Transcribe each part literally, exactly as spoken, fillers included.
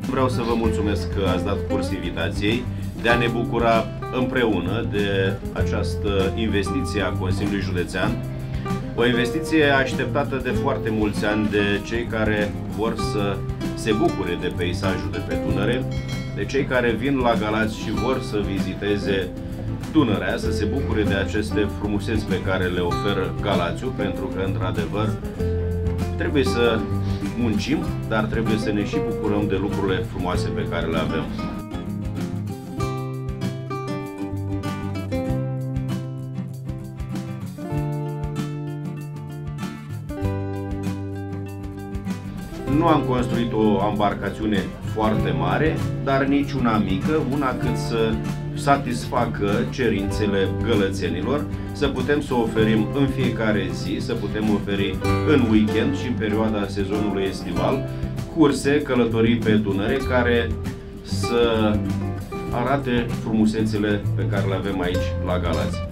Vreau să vă mulțumesc că ați dat curs invitației de a ne bucura împreună de această investiție a Consiliului Județean. O investiție așteptată de foarte mulți ani de cei care vor să se bucure de peisajul de pe Dunăre, de cei care vin la Galați și vor să viziteze Dunărea, să se bucure de aceste frumuseți pe care le oferă Galațiul, pentru că, într-adevăr, trebuie să muncim, dar trebuie să ne și bucurăm de lucrurile frumoase pe care le avem. Nu am construit o ambarcațiune foarte mare, dar nici una mică, una cât să satisfacă cerințele gălățenilor, să putem să oferim în fiecare zi, să putem oferi în weekend și în perioada sezonului estival curse, călătorii pe Dunăre care să arate frumusețile pe care le avem aici la Galați.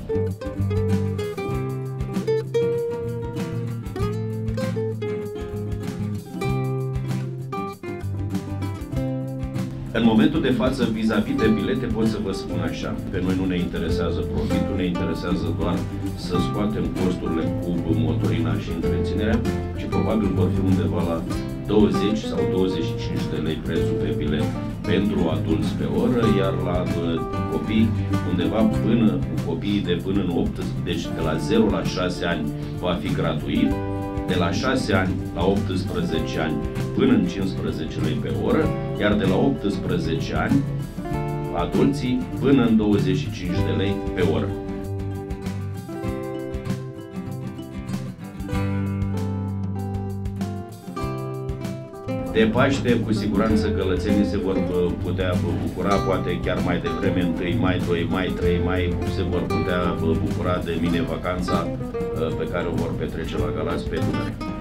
În momentul de față, vis-a-vis de bilete, pot să vă spun așa. Pe noi nu ne interesează profitul, ne interesează doar să scoatem costurile cu motorina și întreținerea și probabil vor fi undeva la douăzeci sau douăzeci și cinci de lei prețul pe bilet pentru adulți pe oră, iar la copii undeva până cu copiii de până în optsprezece, deci de la zero la șase ani va fi gratuit. De la șase ani la optsprezece ani până în cincisprezece lei pe oră, iar de la optsprezece ani adulții până în douăzeci și cinci de lei pe oră. De Paște, cu siguranță gălățenii se vor putea bucura, poate chiar mai devreme, întâi mai, doi mai, trei mai, se vor putea bucura de mine vacanța pe care o vor petrece la Galați pe Dunăre.